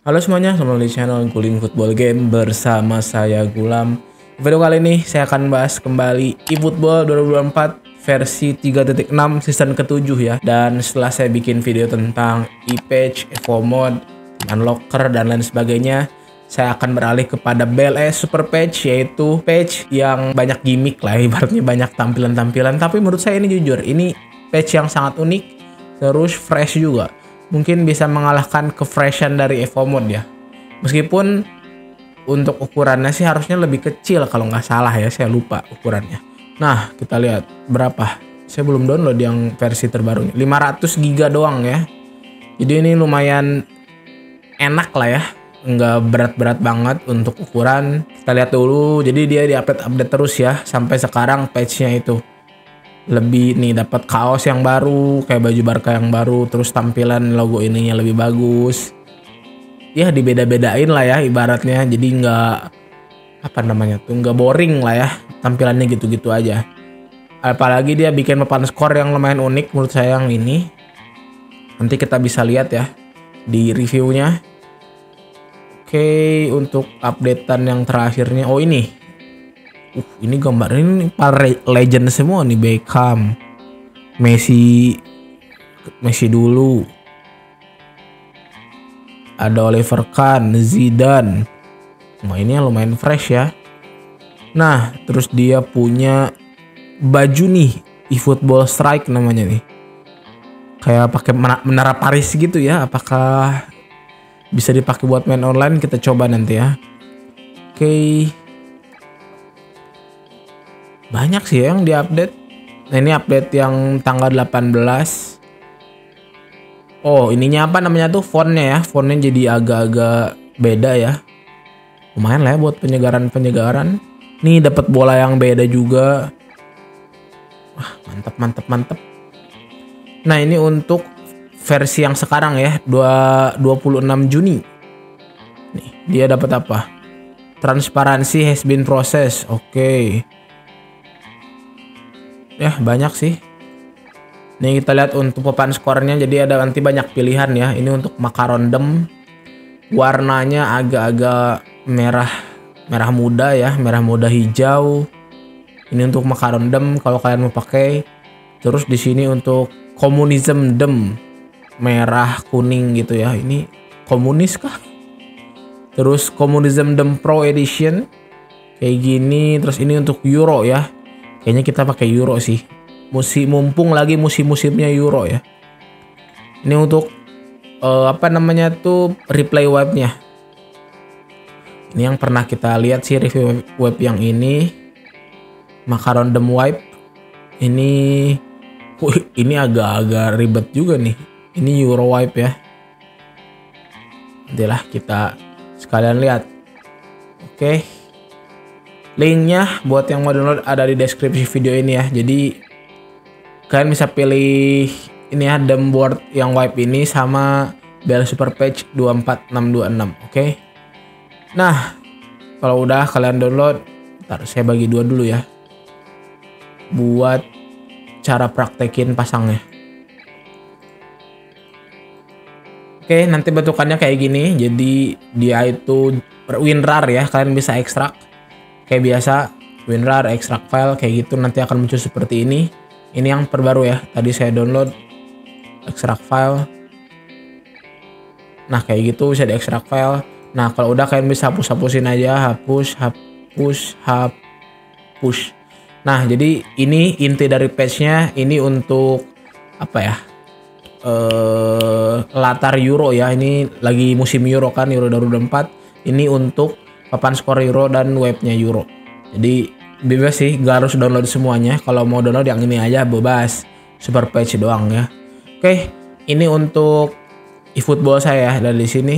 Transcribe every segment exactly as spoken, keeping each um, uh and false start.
Halo semuanya, selamat datang di channel Guling Football Game bersama saya Gulam. Video kali ini saya akan bahas kembali eFootball dua ribu dua puluh empat versi tiga titik enam season ketujuh ya. Dan setelah saya bikin video tentang e-patch, evo mode, unlocker dan lain sebagainya, saya akan beralih kepada B L S Super Patch, yaitu patch yang banyak gimmick lah, ibaratnya banyak tampilan-tampilan. Tapi menurut saya ini jujur, ini patch yang sangat unik, terus fresh juga. Mungkin bisa mengalahkan kefreshan dari evo mode ya. Meskipun untuk ukurannya sih harusnya lebih kecil kalau nggak salah ya, saya lupa ukurannya. Nah, kita lihat berapa. Saya belum download yang versi terbarunya. lima ratus giga doang ya. Jadi ini lumayan enak lah ya. Nggak berat-berat banget untuk ukuran. Kita lihat dulu. Jadi dia di-update-update terus ya. Sampai sekarang patch-nya itu lebih nih, dapat kaos yang baru, kayak baju Barca yang baru, terus tampilan logo ininya lebih bagus. Ya dibeda-bedain lah ya ibaratnya, jadi nggak apa namanya tuh nggak boring lah ya, tampilannya gitu-gitu aja. Apalagi dia bikin papan skor yang lumayan unik menurut saya yang ini. Nanti kita bisa lihat ya di reviewnya. Oke, untuk updatean yang terakhirnya, oh ini. Uh, ini gambar ini para legend semua nih, Beckham, Messi, Messi dulu, ada Oliver Kahn, Zidane. Wah, ini yang lumayan fresh ya. Nah, terus dia punya baju nih, eFootball Strike namanya nih. Kayak pakai menara Paris gitu ya. Apakah bisa dipakai buat main online? Kita coba nanti ya. Oke. Okay. Banyak sih yang diupdate. Nah, ini update yang tanggal delapan belas. Oh, ininya apa namanya tuh, fontnya ya. Fontnya jadi agak-agak beda ya. Lumayan lah ya buat penyegaran-penyegaran. Nih dapat bola yang beda juga. Wah, mantap mantap mantap. Nah, ini untuk versi yang sekarang ya, dua puluh enam Juni. Nih, dia dapat apa? Transparansi has been processed. Oke. Okay. Ya banyak sih. Nih kita lihat untuk papan skornya, jadi ada nanti banyak pilihan ya. Ini untuk Macarondom, warnanya agak-agak merah merah muda ya, merah muda hijau. Ini untuk Macarondom kalau kalian mau pakai. Terus di sini untuk Communism Dem, merah kuning gitu ya. Ini komunis kah? Terus Communism Dem Pro Edition kayak gini. Terus ini untuk Euro ya. Kayaknya kita pakai Euro sih. Musim mumpung lagi musim-musimnya Euro ya. Ini untuk uh, apa namanya tuh, replay webnya. Ini yang pernah kita lihat sih review web, web yang ini. Macarondom wipe. Ini uh, ini agak-agak ribet juga nih. Ini Euro wipe ya. Nantilah kita sekalian lihat. Oke. Okay. Linknya buat yang mau download ada di deskripsi video ini ya. Jadi kalian bisa pilih ini ya, Demboard yang wipe ini sama B L S Super Patch dua empat enam dua enam. Oke. Okay? Nah, kalau udah kalian download, ntar saya bagi dua dulu ya. Buat cara praktekin pasangnya. Oke, okay, nanti bentukannya kayak gini. Jadi dia itu WinRAR ya, kalian bisa ekstrak. Kayak biasa, WinRAR, extract file, kayak gitu nanti akan muncul seperti ini. Ini yang terbaru ya, tadi saya download, extract file. Nah kayak gitu bisa di extract file. Nah kalau udah kalian bisa hapus-hapusin aja, hapus, hapus, hapus. Nah jadi ini inti dari patchnya, ini untuk apa ya, uh, latar Euro ya. Ini lagi musim Euro kan, Euro dua ribu dua puluh empat. Ini untuk papan skor Euro dan webnya Euro. Jadi bebas sih, gak harus download semuanya. Kalau mau download yang ini aja bebas, Super Patch doang ya. Oke, ini untuk eFootball saya dari sini.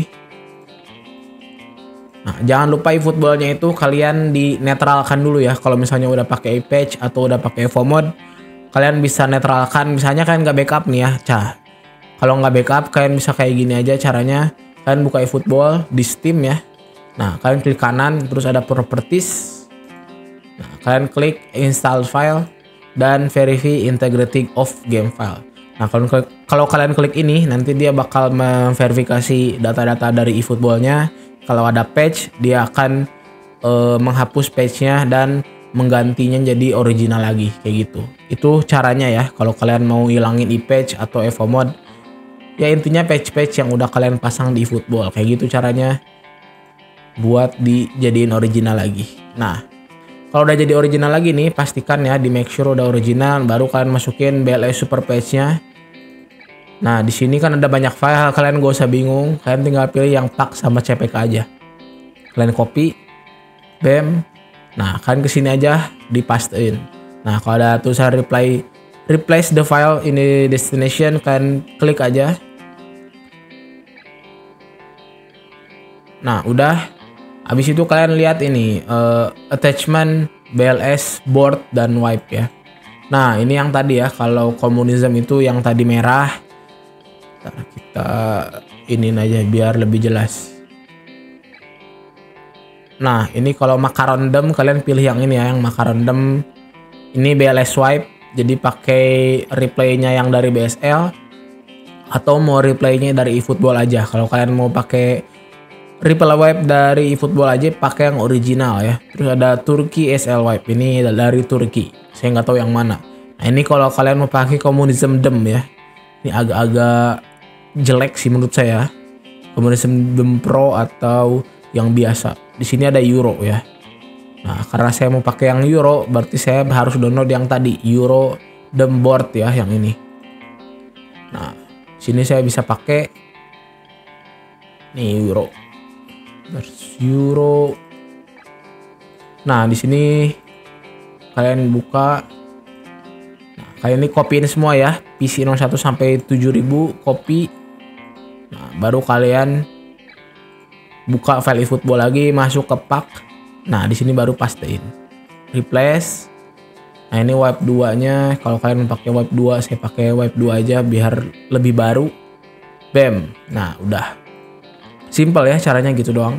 Nah, jangan lupa eFootballnya itu kalian dinetralkan dulu ya. Kalau misalnya udah pakai e-patch atau udah pakai evo mode, kalian bisa netralkan. Misalnya kalian nggak backup nih ya, cah. Kalau nggak backup, kalian bisa kayak gini aja caranya. Kalian buka eFootball di Steam ya. Nah, kalian klik kanan, terus ada properties. Nah, kalian klik install file dan verify integrity of game file. Nah kalau kalau kalian klik ini nanti dia bakal memverifikasi data-data dari eFootball-nya. Kalau ada patch dia akan uh, menghapus patch-nya dan menggantinya jadi original lagi kayak gitu. Itu caranya ya kalau kalian mau hilangin e-patch atau evo mode. Ya intinya patch-patch yang udah kalian pasang di eFootball kayak gitu caranya buat dijadiin original lagi. Nah kalau udah jadi original lagi nih pastikan ya di make sure udah original baru kalian masukin B L S Super Patch-nya. Nah di sini kan ada banyak file, kalian gak usah bingung, kalian tinggal pilih yang pak sama C P K aja. Kalian copy, bam. Nah kalian kesini aja dipastein. Nah kalau ada tulisan reply replace the file in the destination, kalian klik aja. Nah udah, habis itu kalian lihat ini uh, attachment B L S board dan wipe ya. Nah ini yang tadi ya, kalau komunisme itu yang tadi merah. Ntar kita ini aja biar lebih jelas. Nah ini kalau macarondom kalian pilih yang ini ya, yang macarondom. Ini B L S wipe, jadi pakai replaynya yang dari B S L atau mau replaynya dari eFootball aja. Kalau kalian mau pakai Ripple wipe dari eFootball aja pakai yang original ya. Terus ada Turkey S L wipe, ini dari Turki. Saya nggak tahu yang mana. Nah ini kalau kalian mau pakai Communism Dem ya. Ini agak-agak jelek sih menurut saya. Communism Dem Pro atau yang biasa. Di sini ada Euro ya. Nah karena saya mau pakai yang Euro, berarti saya harus download yang tadi Euro Dem Board ya, yang ini. Nah sini saya bisa pakai nih Euro. Euro. Nah, di sini kalian buka. Nah, kalian ini copyin semua ya, P C nol satu sampai tujuh ribu copy. Nah, baru kalian buka file eFootball lagi, masuk ke pak. Nah, di sini baru pastein. Replace. Nah, ini wipe dua-nya. Kalau kalian pakai wipe dua, saya pakai wipe dua aja biar lebih baru. Bam. Nah, udah. Simple ya caranya gitu doang.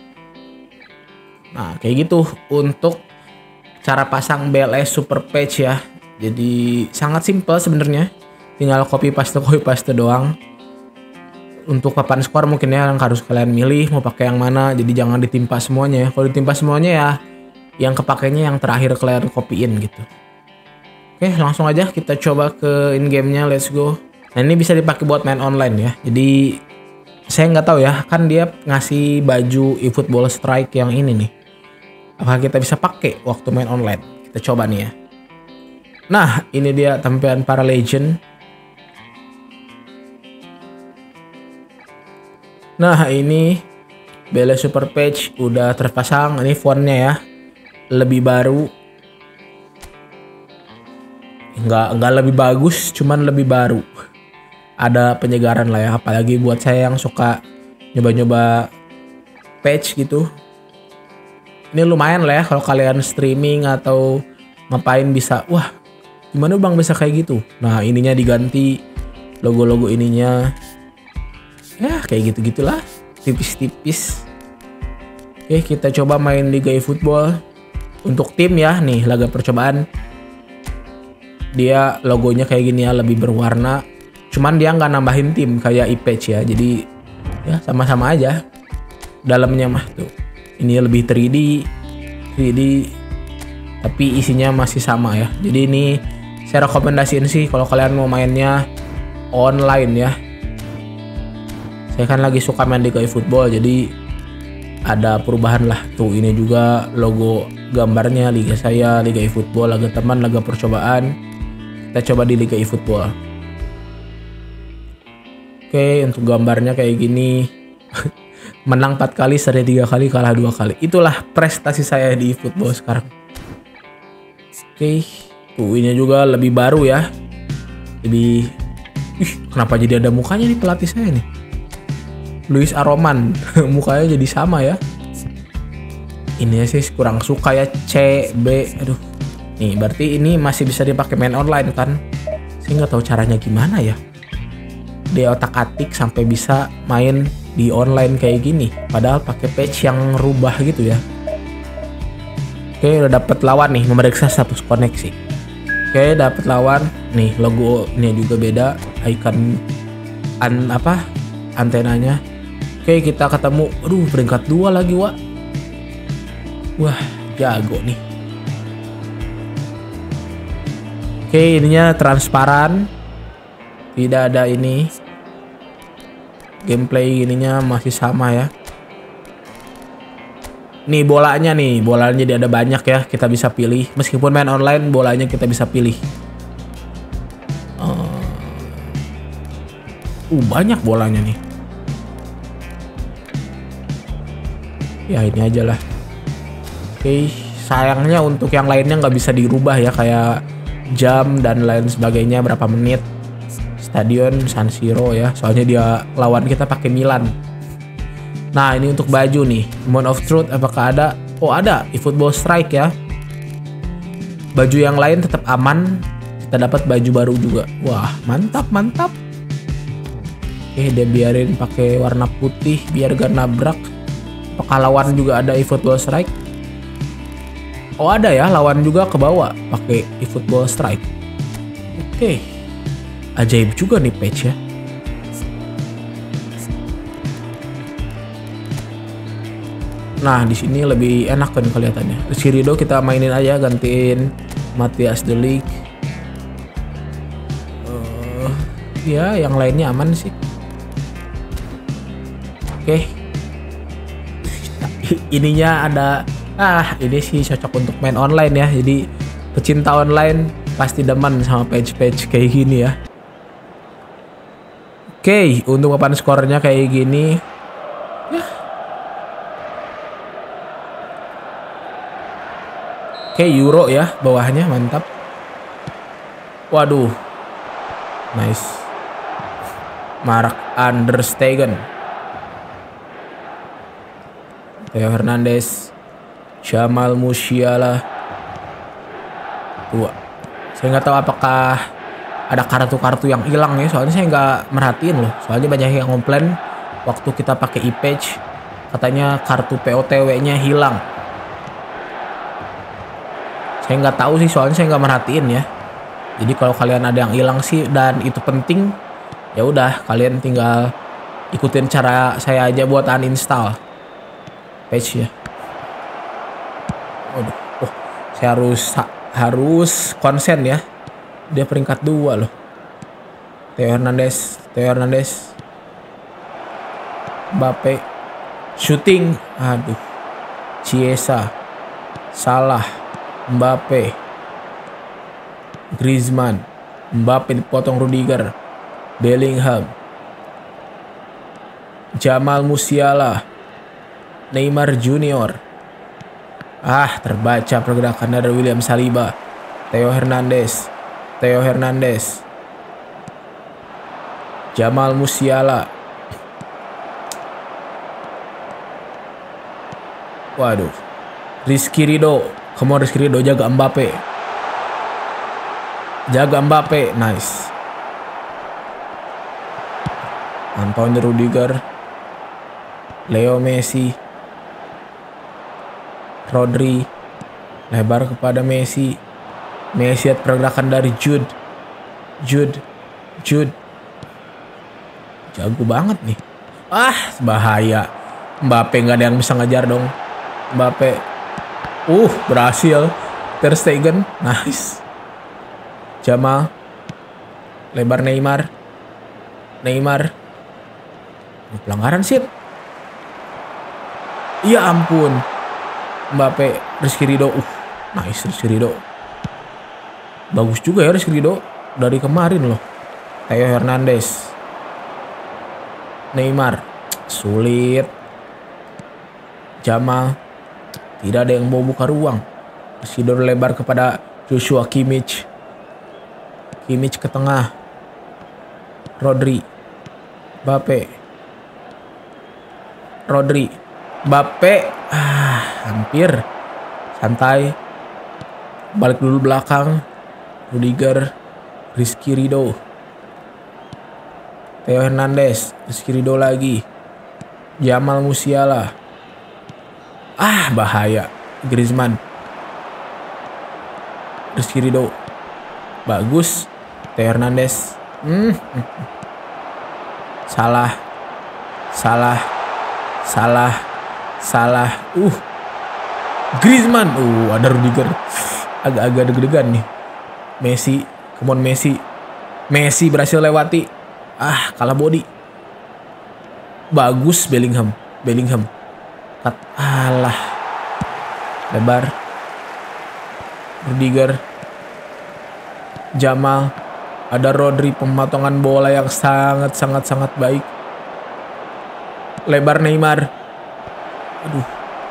Nah kayak gitu untuk cara pasang B L S Super Patch ya. Jadi sangat simple sebenarnya. Tinggal copy paste copy paste doang. Untuk papan skor mungkin ya yang harus kalian milih mau pakai yang mana. Jadi jangan ditimpa semuanya ya. Kalau ditimpa semuanya ya yang kepakainya yang terakhir kalian copyin gitu. Oke langsung aja kita coba ke in game-nya, let's go. Nah ini bisa dipakai buat main online ya. Jadi saya nggak tahu ya, kan dia ngasih baju eFootball Strike yang ini nih. Apakah kita bisa pakai waktu main online? Kita coba nih ya. Nah, ini dia tampilan para legend. Nah, ini B L S Super Patch udah terpasang. Ini fontnya ya, lebih baru. Nggak, nggak lebih bagus, cuman lebih baru. Ada penyegaran lah ya, apalagi buat saya yang suka nyoba-nyoba patch gitu. Ini lumayan lah ya kalau kalian streaming atau ngapain bisa, wah gimana bang bisa kayak gitu. Nah ininya diganti, logo-logo ininya ya kayak gitu-gitulah, tipis-tipis. Oke kita coba main Liga eFootball. Untuk tim ya, nih laga percobaan. Dia logonya kayak gini ya, lebih berwarna. Cuman dia nggak nambahin tim kayak e-patch ya. Jadi ya sama-sama aja. Dalamnya mah tuh. Ini lebih tiga D. tiga D. Tapi isinya masih sama ya. Jadi ini saya rekomendasiin sih kalau kalian mau mainnya online ya. Saya kan lagi suka main Liga eFootball. Jadi ada perubahan lah. Tuh ini juga logo gambarnya Liga saya, Liga eFootball, laga teman, laga percobaan. Kita coba di Liga eFootball. Oke, untuk gambarnya kayak gini. Menang empat kali, seri tiga kali, kalah dua kali. Itulah prestasi saya di eFootball sekarang. Oke, tuh ini juga lebih baru ya. Lebih, ih, kenapa jadi ada mukanya nih pelatih saya nih? Luis Aroman, mukanya jadi sama ya. Ini sih kurang suka ya, C, B, aduh. Nih, berarti ini masih bisa dipakai main online kan? Saya nggak tahu caranya gimana ya. Dia otak-atik sampai bisa main di online kayak gini, padahal pakai patch yang rubah gitu ya. Oke udah dapet lawan nih, memeriksa status koneksi. Oke, dapat lawan. Nih, logo ini juga beda. Icon an apa? Antenanya. Oke, kita ketemu. Aduh, peringkat dua lagi, Wak. Wah, jago nih. Oke, ininya transparan. Tidak ada ini. Gameplay ininya masih sama ya. Nih bolanya nih, bolanya jadi ada banyak ya, kita bisa pilih. Meskipun main online, bolanya kita bisa pilih. Uh, uh banyak bolanya nih. Ya ini aja lah. Oke, sayangnya untuk yang lainnya nggak bisa dirubah ya, kayak jam dan lain sebagainya, berapa menit. Stadion San Siro ya, soalnya dia lawan kita pakai Milan. Nah ini untuk baju nih, Moment of Truth apakah ada? Oh ada, eFootball Strike ya. Baju yang lain tetap aman, kita dapat baju baru juga. Wah mantap mantap. Oke dia biarin pakai warna putih biar gak nabrak. Apakah lawan juga ada eFootball Strike? Oh ada ya, lawan juga ke bawah pakai eFootball Strike. Oke, ajaib juga nih patch ya. Nah di sini lebih enak kan kelihatannya. Rizky Ridho kita mainin aja, gantiin Matthias De Ligt. Uh, ya yang lainnya aman sih. Oke. Okay. Ininya ada, ah ini sih cocok untuk main online ya. Jadi pecinta online pasti demen sama patch-patch kayak gini ya. Oke, okay, untuk papan skornya kayak gini. Oke, okay, Euro ya bawahnya, mantap. Waduh. Nice. Mark Ter Stegen. Theo Hernandez. Jamal Musiala. Dua. Saya nggak tahu apakah ada kartu-kartu yang hilang ya, soalnya saya nggak merhatiin loh. Soalnya banyak yang komplain waktu kita pakai e-patch, katanya kartu P O T W-nya hilang. Saya nggak tahu sih, soalnya saya nggak merhatiin ya. Jadi kalau kalian ada yang hilang sih dan itu penting, ya udah kalian tinggal ikutin cara saya aja buat uninstall patch ya. Waduh, oh, saya harus harus konsen ya. Dia peringkat dua loh. Theo Hernandez, Theo Hernandez, Mbappe, shooting, aduh, Chiesa, Salah, Mbappe, Griezmann, Mbappe dipotong Rudiger, Bellingham, Jamal Musiala, Neymar Junior. Ah, terbaca pergerakan dari William Saliba, Theo Hernandez, Theo Hernandez, Jamal Musiala. Waduh, Rizky Ridho. Kamu Rizky Ridho, jaga Mbappe. Jaga Mbappe, nice. Antonio Rudiger, Leo Messi, Rodri, lebar kepada Messi. Messi lihat pergerakan dari Jude, Jude, Jude. Jago banget nih. Ah, bahaya. Mbappe nggak ada yang bisa ngejar dong. Mbappe. Uh, berhasil. Ter Stegen, nice. Jamal, lebar Neymar, Neymar. Pelanggaran sih. Ya ampun. Mbappe, Rizky Ridho. Uh, nice Rizky Ridho. Bagus juga ya Rizky Ridho dari kemarin loh. Theo Hernandez, Neymar, sulit. Jamal. Tidak ada yang mau buka ruang. Sidor lebar kepada Joshua Kimmich. Kimmich ke tengah. Rodri. Mbappe. Rodri. Mbappe. Ah, hampir. Santai. Balik dulu belakang. Rudiger. Rizky Ridho. Theo Hernandez. Rizky Ridho lagi. Jamal Musiala. Ah, bahaya. Griezmann. Rizky Ridho. Bagus. Theo Hernandez. Hmm. Salah. Salah. Salah. Salah. Uh. Griezmann. Uh, ada Rudiger. Agak-agak deg-degan nih. Messi. Come on Messi. Messi berhasil lewati. Ah, kalah body. Bagus Bellingham. Bellingham. Cut. Alah. Lebar. Rudiger. Jamal. Ada Rodri, pemotongan bola yang sangat-sangat-sangat baik. Lebar Neymar. Aduh.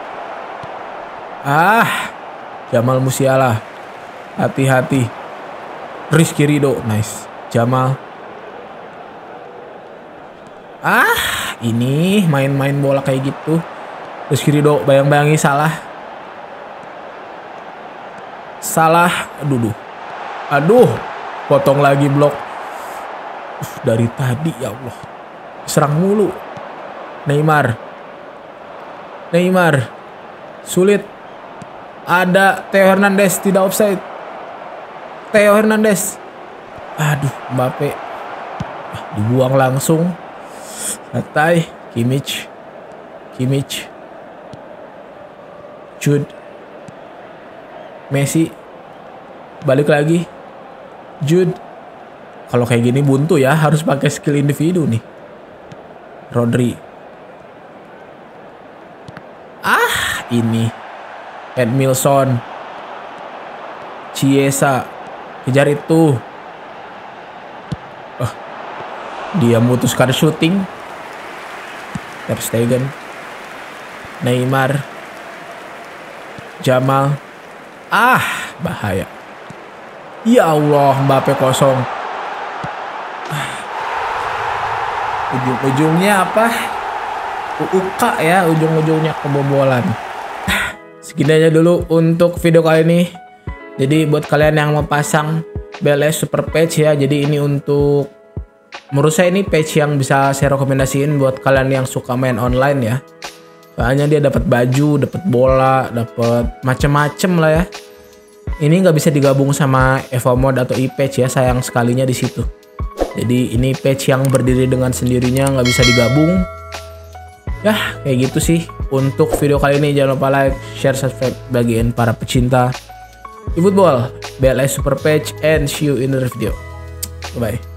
Ah. Jamal Musiala. Hati-hati. Rizky Ridho. Nice. Jamal. Ah. Ini main-main bola kayak gitu. Rizky Ridho bayang-bayangi salah. Salah. Aduh. Aduh. Potong lagi blok. Uh, dari tadi ya Allah. Serang mulu. Neymar. Neymar. Sulit. Ada Theo Hernandez tidak offside. Theo Hernandez. Aduh, Mbappe. Ah, dibuang langsung. Santai. Kimmich. Kimmich. Jude. Messi. Balik lagi. Jude. Kalau kayak gini buntu ya, harus pakai skill individu nih. Rodri. Ah, ini Edmilson. Chiesa. Kejar itu. Oh, dia memutuskan shooting. Ter Stegen. Neymar. Jamal. Ah, bahaya. Ya Allah, Mbappe kosong. Ujung-ujungnya apa? U U K ya, ujung-ujungnya kebobolan. Segini aja dulu untuk video kali ini. Jadi buat kalian yang mau pasang B L S Super Patch ya, jadi ini untuk, menurut saya ini patch yang bisa saya rekomendasiin buat kalian yang suka main online ya. Soalnya dia dapat baju, dapat bola, dapat macem-macem lah ya. Ini nggak bisa digabung sama Evo Mode atau e-patch ya, sayang sekalinya di situ. Jadi ini patch yang berdiri dengan sendirinya, nggak bisa digabung. Ya kayak gitu sih untuk video kali ini. Jangan lupa like, share, subscribe bagian para pecinta eFootball, B L S Super Patch, and see you in the video. Bye bye.